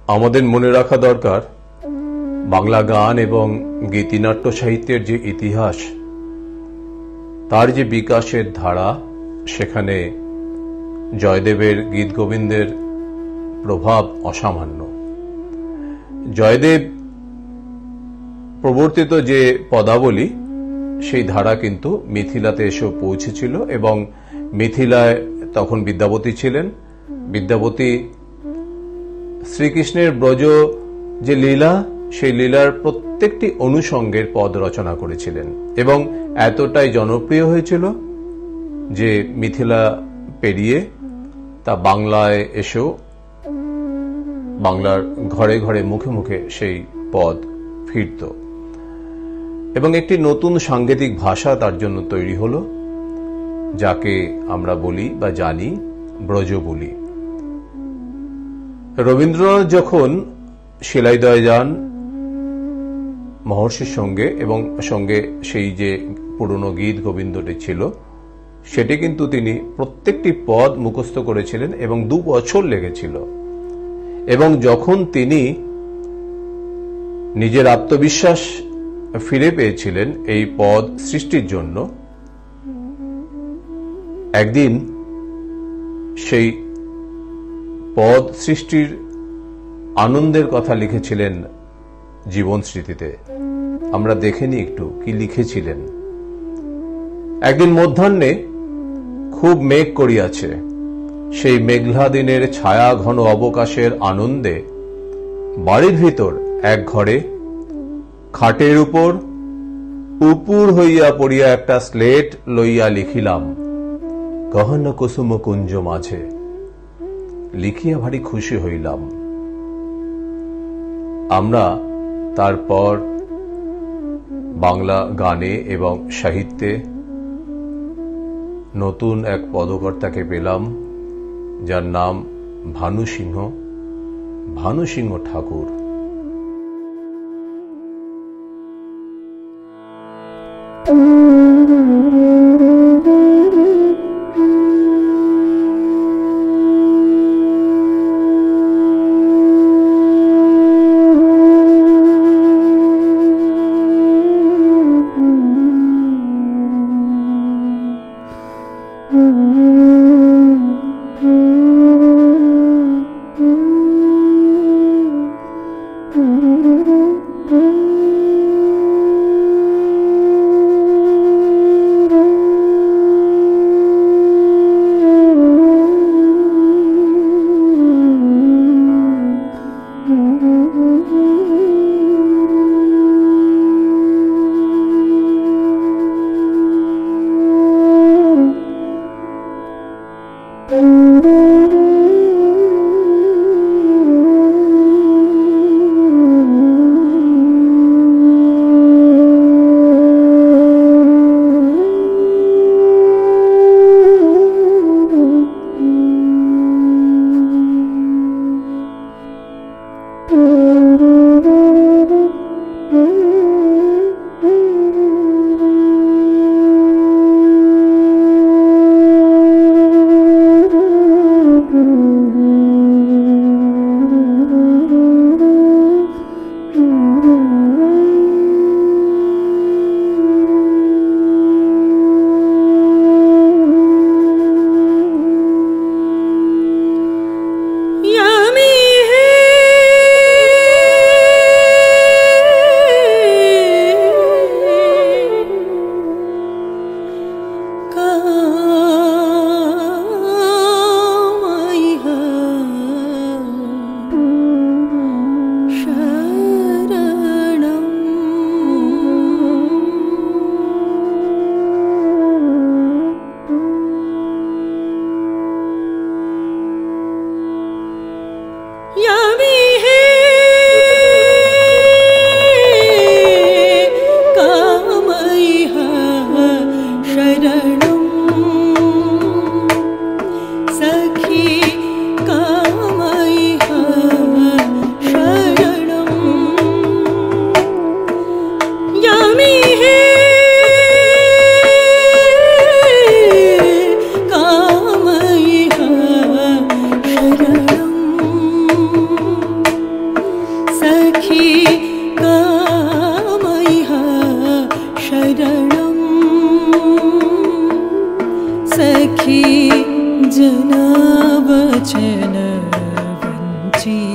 আমাদের মনে রাখা দরকার বাংলা গান এবং গীতিনাট্য সাহিত্যের যে ইতিহাস, তার যে বিকাশের ধারা, সেখানে জয়দেবের গীত গোবিন্দের প্রভাব অসামান্য। জয়দেব প্রবর্তিত যে পদাবলী, সেই ধারা কিন্তু মিথিলাতে এসেও পৌঁছেছিল এবং মিথিলায় তখন বিদ্যাপতি ছিলেন। বিদ্যাপতি শ্রীকৃষ্ণের ব্রজ যে লীলা, সেই লীলার প্রত্যেকটি অনুষঙ্গের পদ রচনা করেছিলেন এবং এতটাই জনপ্রিয় হয়েছিল যে মিথিলা পেরিয়ে তা বাংলায় এসেও বাংলার ঘরে ঘরে মুখে মুখে সেই পদ ফিরত এবং একটি নতুন সাংকেতিক ভাষা তার জন্য তৈরি হল, যাকে আমরা বলি বা জানি ব্রজ বলি। রবীন্দ্রনাথ যখন শিলাইদহে যান মহর্ষির সঙ্গে এবং সঙ্গে সেই যে পুরনো গীত গোবিন্দটি ছিল, সেটি কিন্তু তিনি প্রত্যেকটি পদ মুখস্থ করেছিলেন এবং 2 বছর লেগেছিল। এবং যখন তিনি নিজের আত্মবিশ্বাস ফিরে পেয়েছিলেন এই পদ সৃষ্টির জন্য, একদিন সেই পদ সৃষ্টির আনন্দের কথা লিখেছিলেন জীবন স্মৃতিতে। আমরা দেখে নিই একটু কি লিখেছিলেন। একদিন মধ্যাহ্নে খুব মেঘ করিয়াছে, সেই মেঘলা দিনের ছায়া ঘন অবকাশের আনন্দে বাড়ির ভিতর এক ঘরে খাটের উপর উপুর হইয়া পড়িয়া একটা স্লেট লইয়া লিখিলাম, গহন কুসুম কুঞ্জ মাঝে। লিখিয়া ভারী খুশি হইলাম। আমরা তারপর বাংলা গানে এবং সাহিত্যে নতুন এক পদকর্তাকে পেলাম, যার নাম ভানু সিংহ ঠাকুর।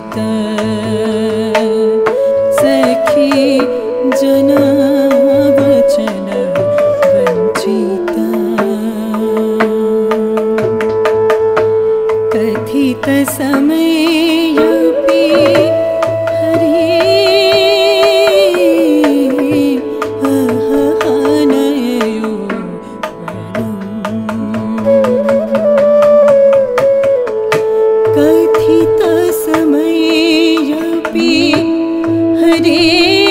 सखी जना वचन वंचिता कथित समयपि हरे अहनयो कथित समयपि हरे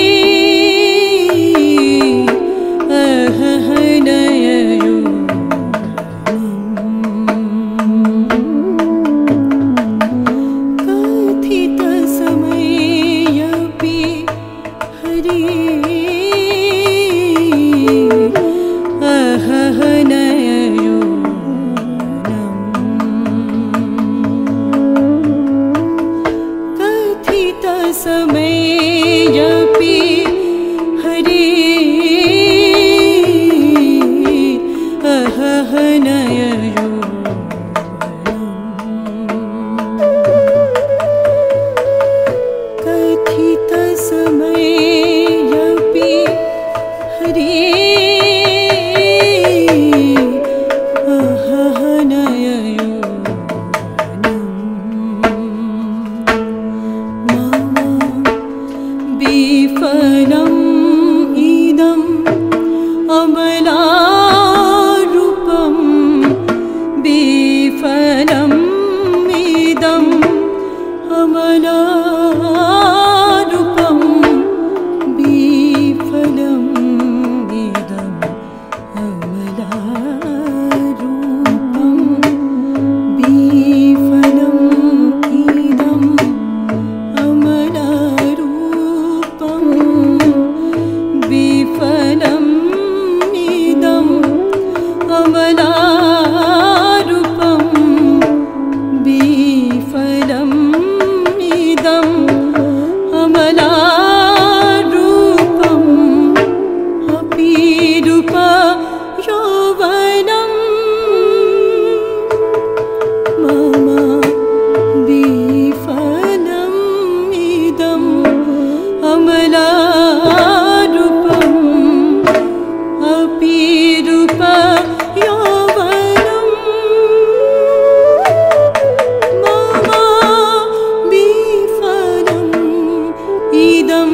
अहनयो कथित समयपि हरे अहनयो कथित समयपि हरे अहनयो कथित समयपि हरे अहनयो मम विफलम् इदम् अमलारूपं विफलम् इदम् अमलारूपं विफलम् इदम् अमलारूपं विफलम् इदम् अमलारूपं विफलम् इदम् अमलारूपं विफलम् इदम् अमलारूपम् अपि रूप यौवनम् मम विफलम् इदम् अमलारूपम् अपि रूप यौवनम् मम विफलम् इदम्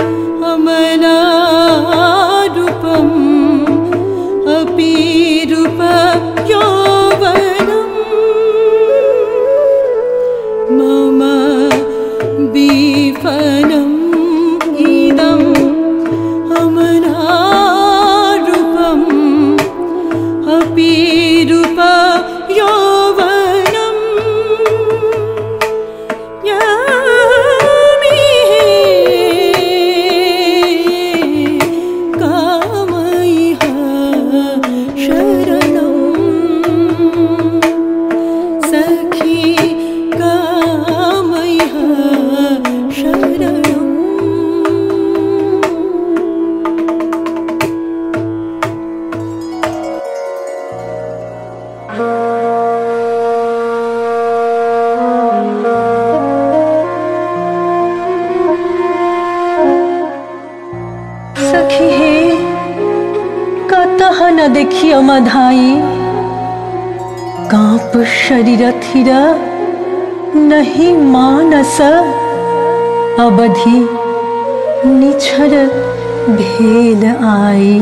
अमलारूपम् अपि रूप यौवनम् मम विफलम् इदम् अमलारूपम् अपि रूप यौवनम् यामि कामयः शरणम् सखी कामयः शरणम् सखी हे कतः न देखिय मधाई कांप शरीर थिर नहीं मानस अवधि निछर भेद आई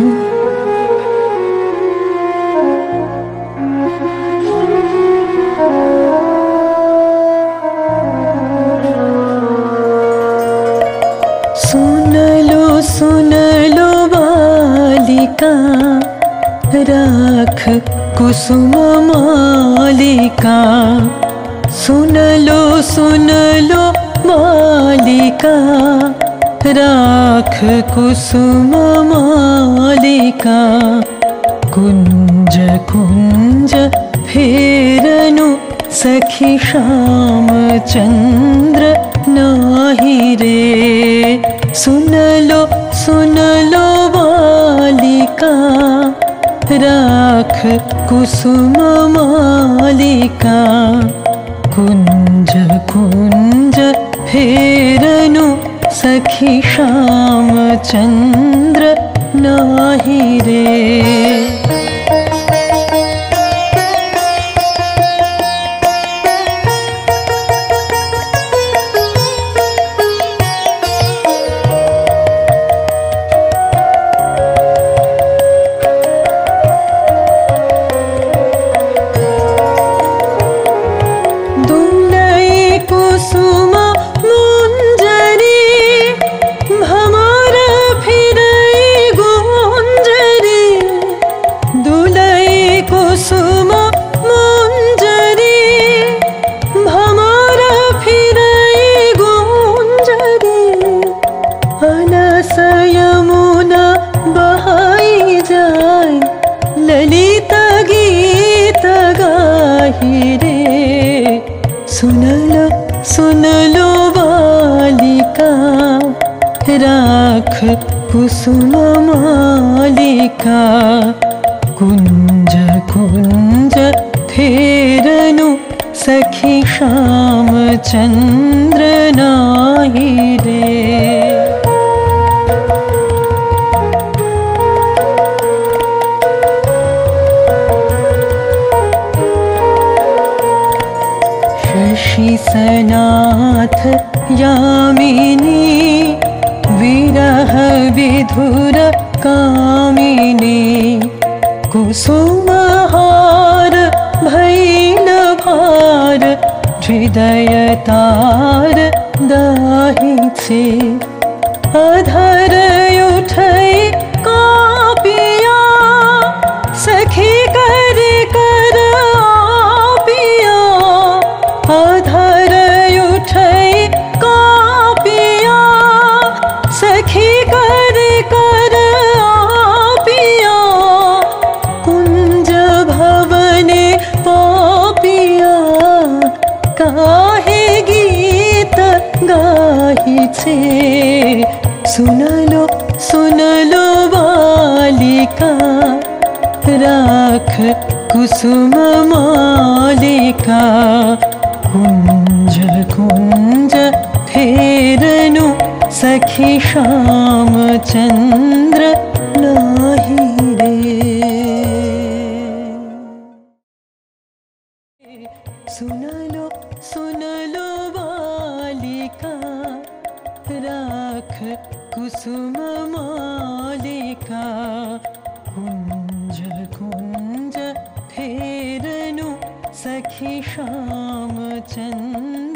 सुन लो बालिका राख कुसुम मालिका सुन लो बालिका राख कुसुम मालिका कुंज कुंज फेरनु सखी श्याम चंद्र नाही रे सुन लो बालिका राख कुसुम मालिका कुंज कुंज फेरनु सखी श्याम चंद्र नाही रे। सुन लो बालिका राख कुसुम मालिका। कुंज कुंज फेरनु सखी श्याम चंद्र नाही रे। सनाथ यामिनी विरह विधुर कामिनी। कुसुमहार भैल भार हृदय तार दाही छे। अधर उठै कापिया सखी कर कर आपिया। अधर उठै कापिया सखी कर कर आपिया। कुंज भवने पापिया काहे गीत गाही छे। सुन लो बालिका राख कुसुम मालिका। कुंज कुंज फेरनु सखी श्याम चंद्र नाही रे। सुन लो बालिका राख कुसुम मालिका। कुंज कुंज फेरनु सखी श्याम चंद्र